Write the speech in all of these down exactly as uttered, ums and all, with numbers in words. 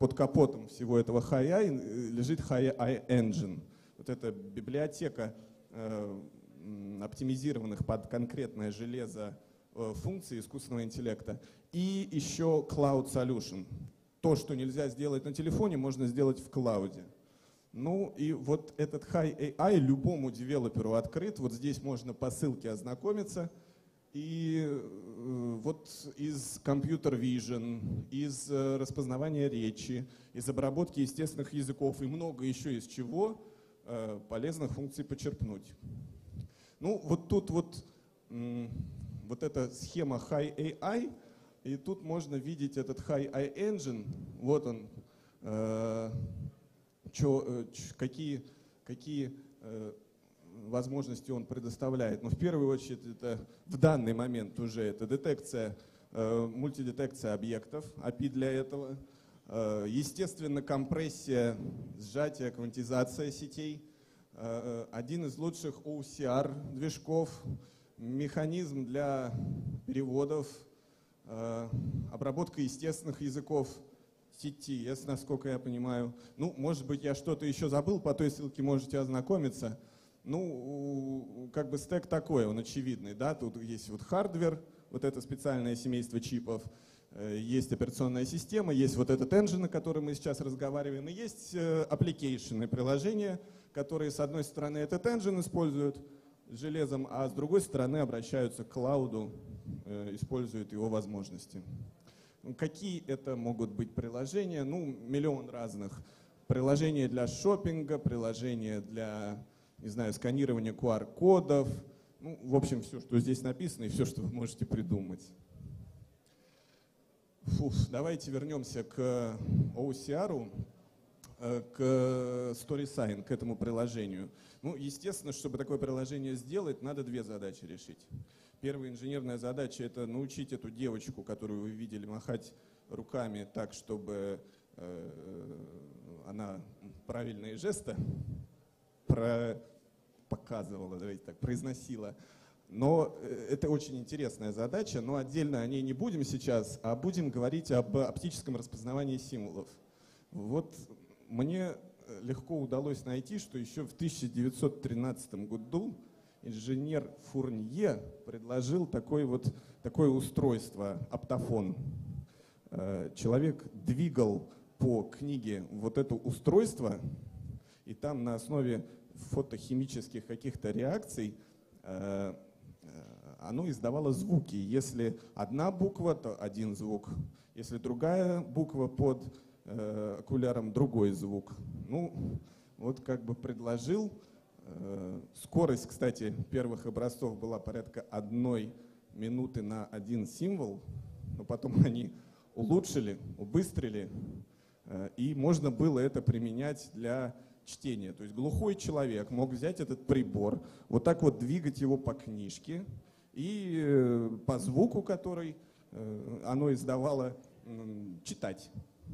под капотом всего этого Hi-Eye лежит Hi-Eye Engine. Вот эта библиотека э, оптимизированных под конкретное железо э, функций искусственного интеллекта. И еще Cloud Solution. То, что нельзя сделать на телефоне, можно сделать в клауде. Ну и вот этот Hi-A I любому девелоперу открыт. Вот здесь можно по ссылке ознакомиться. И э, вот из Computer Vision, из э, распознавания речи, из обработки естественных языков и много еще из чего э, полезных функций почерпнуть. Ну вот тут вот, м, вот эта схема Hi-A I, и тут можно видеть этот Hi-Eye Engine. Вот он, э, чё, э, ч, какие, какие э, возможности он предоставляет. Но в первую очередь это в данный момент уже это детекция, э, мультидетекция объектов, эй пи ай для этого, э, естественно, компрессия, сжатие, квантизация сетей, э, один из лучших о си ар движков, механизм для переводов, э, обработка естественных языков, си ти эс, насколько я понимаю. Ну, может быть, я что-то еще забыл, по той ссылке можете ознакомиться. Ну, как бы стек такой, он очевидный, да, тут есть вот хардвер, вот это специальное семейство чипов, есть операционная система, есть вот этот engine, о котором мы сейчас разговариваем, и есть application, приложения, которые с одной стороны этот engine используют железом, а с другой стороны обращаются к клауду, используют его возможности. Какие это могут быть приложения? Ну, миллион разных. Приложения для шопинга, приложения для, не знаю, сканирования ку ар кодов, ну, в общем, все, что здесь написано и все, что вы можете придумать. Фух, давайте вернемся к о си ар, к StorySign, к этому приложению. Ну, естественно, чтобы такое приложение сделать, надо две задачи решить. Первая инженерная задача — это научить эту девочку, которую вы видели, махать руками так, чтобы э, она правильные жесты про показывала, давайте так, произносила. Но это очень интересная задача, но отдельно о ней не будем сейчас, а будем говорить об оптическом распознавании символов. Вот мне легко удалось найти, что еще в тысяча девятьсот тринадцатом году инженер Фурнье предложил такое, вот, такое устройство, оптофон. Человек двигал по книге вот это устройство, и там на основе фотохимических каких-то реакций э, оно издавало звуки. Если одна буква, то один звук. Если другая буква под э, окуляром, другой звук. Ну, вот как бы предложил. Э, скорость, кстати, первых образцов была порядка одной минуты на один символ. Но потом они улучшили, убыстрили. Э, и можно было это применять для чтения. То есть глухой человек мог взять этот прибор, вот так вот двигать его по книжке и э, по звуку, который э, оно издавало, э, читать.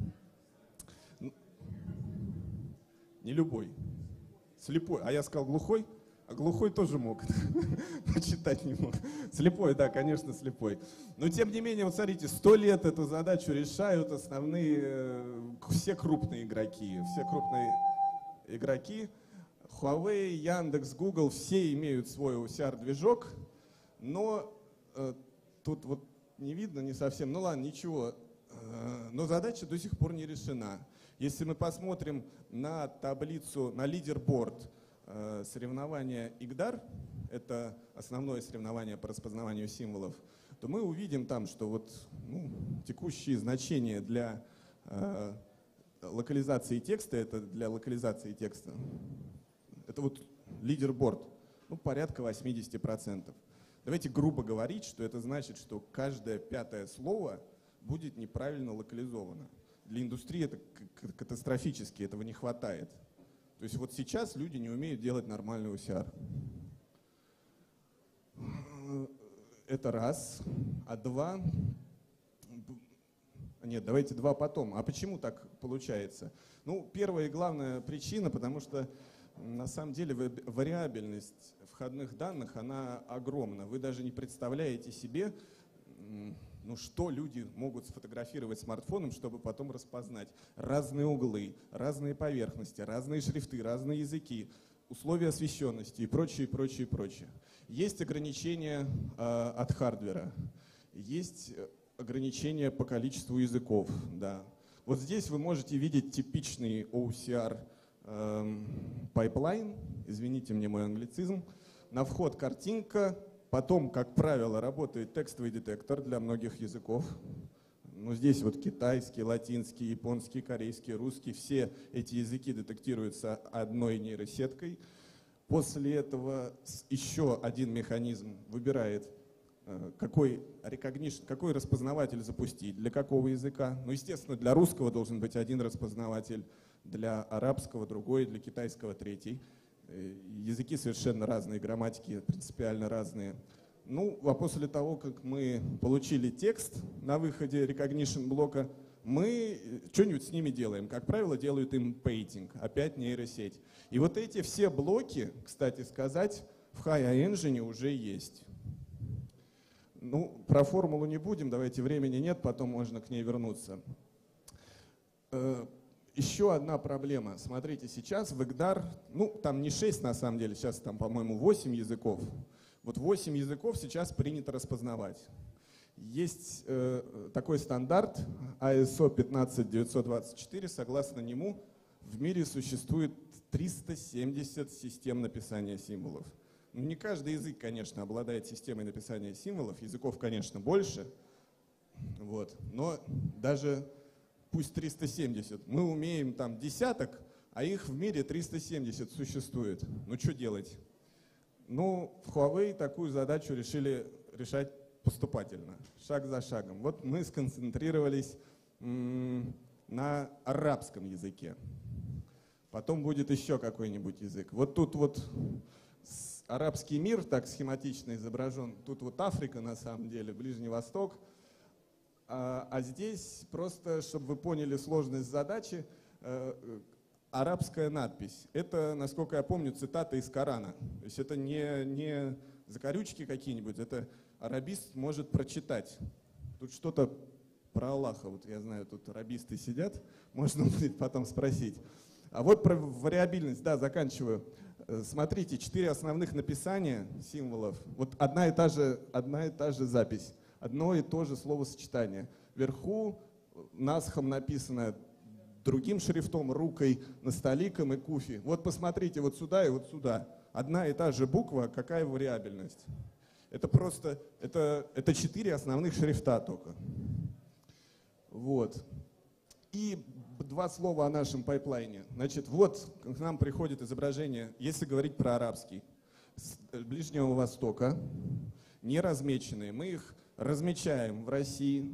Не любой. Слепой. А я сказал глухой? А глухой тоже мог. Но читать не мог. Слепой, да, конечно, слепой. Но тем не менее, вот смотрите, сто лет эту задачу решают основные, э, все крупные игроки. Все крупные игроки, Huawei, Яндекс, Google, все имеют свой о си ар-движок, но э, тут вот не видно не совсем, ну ладно, ничего, э, но задача до сих пор не решена. Если мы посмотрим на таблицу, на лидерборд э, соревнования ай джи ди ар, это основное соревнование по распознаванию символов, то мы увидим там, что вот ну, текущие значения для э, локализации текста, это для локализации текста, это вот лидерборд, ну, порядка восемьдесят процентов. Давайте грубо говорить, что это значит, что каждое пятое слово будет неправильно локализовано. Для индустрии это катастрофически, этого не хватает. То есть вот сейчас люди не умеют делать нормальный о си ар. Это раз. А два... Нет, давайте два потом. А почему так получается? Ну, первая и главная причина, потому что на самом деле вариабельность входных данных, она огромна. Вы даже не представляете себе, Ну что люди могут сфотографировать смартфоном, чтобы потом распознать? Разные углы, разные поверхности, разные шрифты, разные языки, условия освещенности и прочее, прочее, прочее. Есть ограничения э, от хардвера, есть ограничения по количеству языков. Да. Вот здесь вы можете видеть типичный о си ар э, пайплайн, извините мне мой англицизм. На вход картинка. Потом, как правило, работает текстовый детектор для многих языков. Ну, здесь вот китайский, латинский, японский, корейский, русский. Все эти языки детектируются одной нейросеткой. После этого еще один механизм выбирает, какой recognition, какой распознаватель запустить, для какого языка. Ну, естественно, для русского должен быть один распознаватель, для арабского другой, для китайского третий. Языки совершенно разные, грамматики принципиально разные. Ну, а после того, как мы получили текст на выходе recognition блока, мы что-нибудь с ними делаем. Как правило, делают им пейтинг, опять нейросеть. И вот эти все блоки, кстати сказать, в HiEngine уже есть. Ну, про формулу не будем, давайте, времени нет, потом можно к ней вернуться. Еще одна проблема. Смотрите, сейчас в Игдар, ну, там не шесть на самом деле, сейчас там, по-моему, восемь языков. Вот восемь языков сейчас принято распознавать. Есть э, такой стандарт ай эс о пятнадцать девятьсот двадцать четыре, согласно нему в мире существует триста семьдесят систем написания символов. Ну, не каждый язык, конечно, обладает системой написания символов, языков, конечно, больше, вот, но даже... Пусть триста семьдесят. Мы умеем там десяток, а их в мире триста семьдесят существует. Ну что делать? Ну, в Huawei такую задачу решили решать поступательно, шаг за шагом. Вот мы сконцентрировались м- на арабском языке. Потом будет еще какой-нибудь язык. Вот тут вот арабский мир так схематично изображен. Тут вот Африка на самом деле, Ближний Восток. А, а здесь просто, чтобы вы поняли сложность задачи, э, арабская надпись. Это, насколько я помню, цитата из Корана. То есть это не, не закорючки какие-нибудь, это арабист может прочитать. Тут что-то про Аллаха, вот я знаю, тут арабисты сидят, можно будет потом спросить. А вот про вариабельность, да, заканчиваю. Смотрите, четыре основных написания символов, вот одна и та же, одна и та же запись. Одно и то же словосочетание. Вверху насхом написано другим шрифтом, рукой, настоликом и куфи. Вот посмотрите вот сюда и вот сюда. Одна и та же буква, какая вариабельность? Это просто, это, это четыре основных шрифта только. Вот. И два слова о нашем пайплайне. Значит, вот к нам приходит изображение, если говорить про арабский, с Ближнего Востока, не размеченные. Мы их размечаем в России,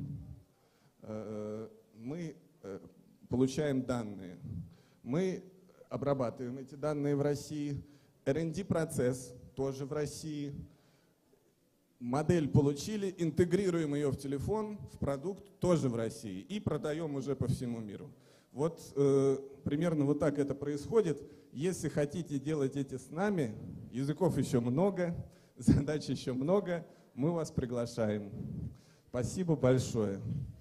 мы получаем данные, мы обрабатываем эти данные в России, эр энд ди-процесс тоже в России, модель получили, интегрируем ее в телефон, в продукт тоже в России и продаем уже по всему миру. Вот э, примерно вот так это происходит. Если хотите делать эти с нами, языков еще много, задач еще много, мы вас приглашаем. Спасибо большое.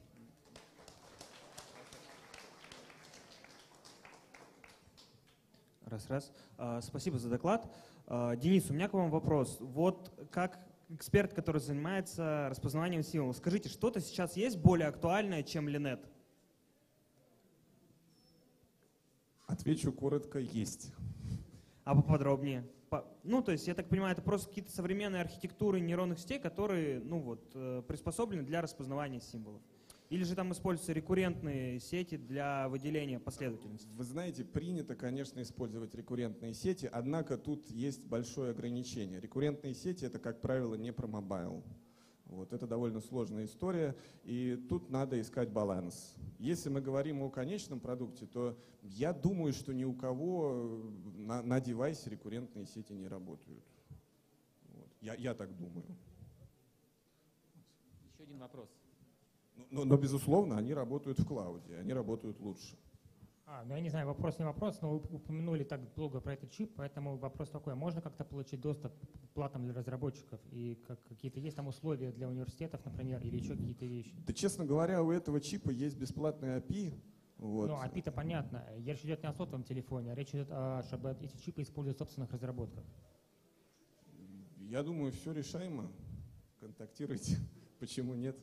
Раз-раз. Спасибо за доклад. Денис, у меня к вам вопрос. Вот как эксперт, который занимается распознаванием символов, скажите, что-то сейчас есть более актуальное, чем Линет? Отвечу коротко, есть. А поподробнее? Ну, то есть, я так понимаю, это просто какие-то современные архитектуры нейронных сетей, которые, ну вот, приспособлены для распознавания символов. Или же там используются рекуррентные сети для выделения последовательности? Вы знаете, принято, конечно, использовать рекуррентные сети, однако тут есть большое ограничение. Рекуррентные сети — это, как правило, не про мобайл. Вот, это довольно сложная история, и тут надо искать баланс. Если мы говорим о конечном продукте, то я думаю, что ни у кого на, на девайсе рекуррентные сети не работают. Вот. Я, я так думаю. Еще один вопрос. Но, но, безусловно, они работают в клауде, они работают лучше. А, А, ну я не знаю, вопрос не вопрос, но вы упомянули так долго про этот чип, поэтому вопрос такой, можно как-то получить доступ к платам для разработчиков? И как, какие-то есть там условия для университетов, например, или еще какие-то вещи? Да, честно говоря, у этого чипа есть бесплатный эй пи ай. Вот. Ну, эй пи ай-то понятно. Речь идет не о сотовом телефоне, а речь идет о, чтобы эти чипы использовать в собственных разработках. Я думаю, все решаемо. Контактируйте. Почему нет?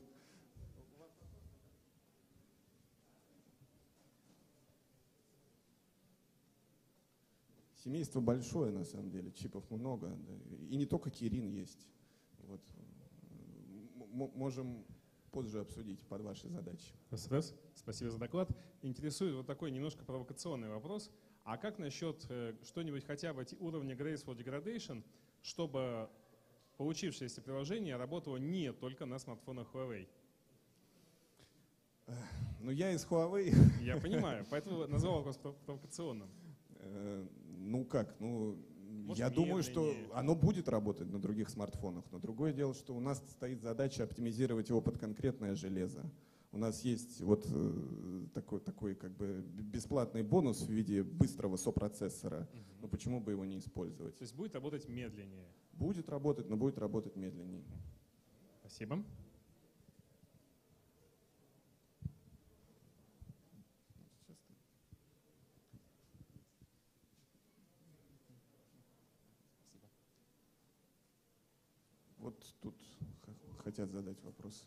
Семейство большое, на самом деле, чипов много. Да. И не только Kirin есть. Вот. М- можем позже обсудить под ваши задачи. СС, спасибо за доклад. Интересует вот такой немножко провокационный вопрос. А как насчет э, что-нибудь хотя бы уровня Graceful Degradation, чтобы получившееся приложение работало не только на смартфонах Huawei? Ну, я из Huawei. Я понимаю, поэтому назвал вопрос провокационным. Ну как, ну, Может, я думаю, что медленнее. оно будет работать на других смартфонах, но другое дело, что у нас стоит задача оптимизировать его под конкретное железо. У нас есть вот э, такой, такой как бы бесплатный бонус в виде быстрого сопроцессора. Мгм. Ну почему бы его не использовать? То есть будет работать медленнее. Будет работать, но будет работать медленнее. Спасибо. Вот тут х- хотят задать вопрос.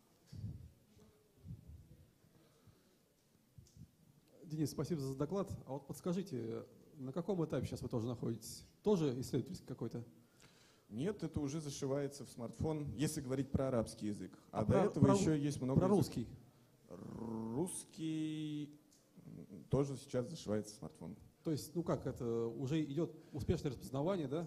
Денис, спасибо за доклад. А вот подскажите, на каком этапе сейчас вы тоже находитесь? Тоже исследовательский какой-то? Нет, это уже зашивается в смартфон, если говорить про арабский язык. А, А до про- этого про- еще есть много Про языков. русский? Русский м, тоже сейчас зашивается в смартфон. То есть, ну как, это уже идет успешное распознавание, да?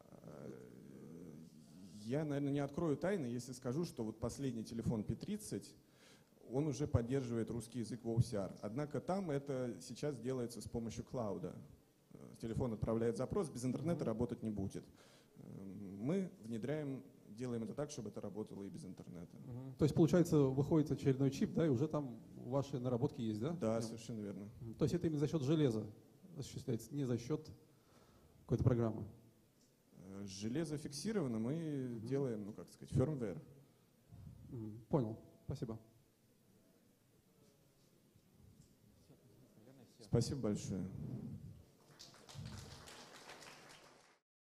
Я, наверное, не открою тайны, если скажу, что вот последний телефон пи тридцать, он уже поддерживает русский язык в о си ар. Однако там это сейчас делается с помощью клауда. Э, Телефон отправляет запрос, без интернета работать не будет. Э, Мы внедряем, делаем это так, чтобы это работало и без интернета. То есть, получается, выходит очередной чип, да, и уже там ваши наработки есть, да? Да, в нем? совершенно верно. То есть это именно за счет железа осуществляется, не за счет какой-то программы. Э, Железо фиксировано, мы делаем, ну как сказать, firmware. Мгм. Понял, спасибо. Спасибо большое.